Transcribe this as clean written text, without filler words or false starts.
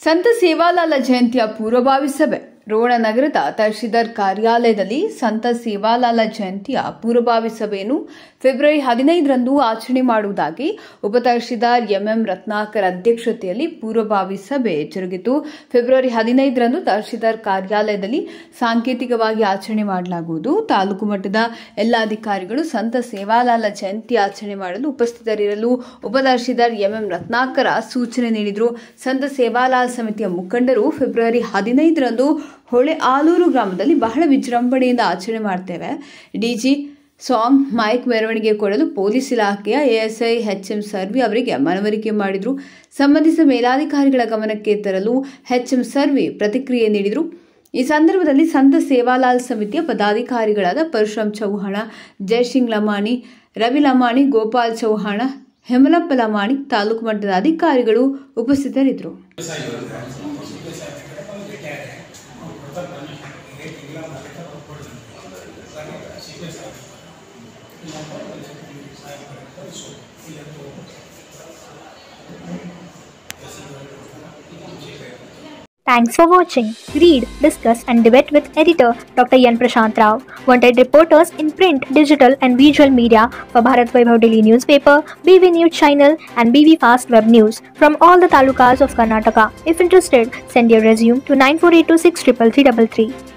ಸಂತ ಸೇವಾಲಾಲ ಜಯಂತಿಯ ಪೂರ್ವಭಾವಿ ಸಭೆ ರೋಣ ನಗರದ ತಹಶೀಲ್ದಾರ್ ಕಾರ್ಯಾಲಯದಲ್ಲಿ ಸಂತ ಸೇವಾಲಾಲ ಜಯಂತಿಯ ಪೂರ್ವಭಾವಿ ಸಭೆಯನ್ನು ಫೆಬ್ರವರಿ 15ರಂದು ಆಚರಣೆ ಮಾಡುವುದಾಗಿ ಉಪ ತಹಶೀಲ್ದಾರ್ ಎಂಎಂ ರತ್ನಾಕರ್ ಅಧ್ಯಕ್ಷತೆಯಲ್ಲಿ ಪೂರ್ವಭಾವಿ ಸಭೆ ಜರುಗಿತು. ಫೆಬ್ರವರಿ 15ರಂದು ತಹಶೀಲ್ದಾರ್ ಕಾರ್ಯಾಲಯದಲ್ಲಿ ಸಾಂಕೇತಿಕವಾಗಿ ಆಚರಣೆ ಮಾಡಲಾಗುವುದು. ತಾಲೂಕು ಮಟ್ಟದ ಎಲ್ಲ ಅಧಿಕಾರಿಗಳು ಸಂತ ಸೇವಾಲಾಲ ಜಯಂತಿ ಆಚರಣೆ ಮಾಡಲು ಉಪಸ್ಥಿತರಿರಲು ಉಪ ತಹಶೀಲ್ದಾರ್ ಎಂಎಂ ರತ್ನಾಕರ ಸೂಚನೆ ನೀಡಿದರು. ಸಂತ ಸೇವಾಲಾಲ ಸಮಿತಿಯ ಮುಖಂಡರು ಫೆಬ್ರವರಿ 15ರಂದು ಹೊಳೆ ಆಲೂರು ಗ್ರಾಮದಲ್ಲಿ ಬಹಳ ವಿಜೃಂಭಣೆಯಿಂದ ಆಚರಣೆ ಮಾಡ್ತೇವೆ. ಡಿಜಿ ಸಾಂಗ್ ಮೈಕ್ ಮೆರವಣಿಗೆ ಕೊಡಲು ಪೊಲೀಸ್ ಇಲಾಖೆಯ ಎಎಸ್ಐ ಎಚ್ಎಂ ಸರ್ವಿ ಅವರಿಗೆ ಮನವರಿಕೆ ಮಾಡಿದರು. ಸಂಬಂಧಿಸಿದ ಮೇಲಾಧಿಕಾರಿಗಳ ಗಮನಕ್ಕೆ ತರಲು ಎಚ್ಎಂ ಸರ್ವಿ ಪ್ರತಿಕ್ರಿಯೆ ನೀಡಿದರು. ಈ ಸಂದರ್ಭದಲ್ಲಿ ಸಂತ ಸೇವಾಲಾಲ್ ಸಮಿತಿಯ ಪದಾಧಿಕಾರಿಗಳಾದ ಪರಶುರಾಮ್ ಚೌಹಾಣ, ಜಯಸಿಂಗ್ ಲಮಾಣಿ, ರವಿ ಲಮಾಣಿ, ಗೋಪಾಲ್ ಚೌಹಾಣ, ಹೇಮಲಪ್ಪ ಲಮಾಣಿ, ತಾಲೂಕು ಮಟ್ಟದ ಅಧಿಕಾರಿಗಳು ಉಪಸ್ಥಿತರಿದ್ದರು. Thanks for watching. Read, discuss and debate with editor Dr. Yan Prashant Rao. Wanted reporters in print, digital and visual media for Bharat Vaibhav Daily Newspaper, BV News Channel and BV Fast Web News from all the talukas of Karnataka. If interested, send your resume to 9482633333.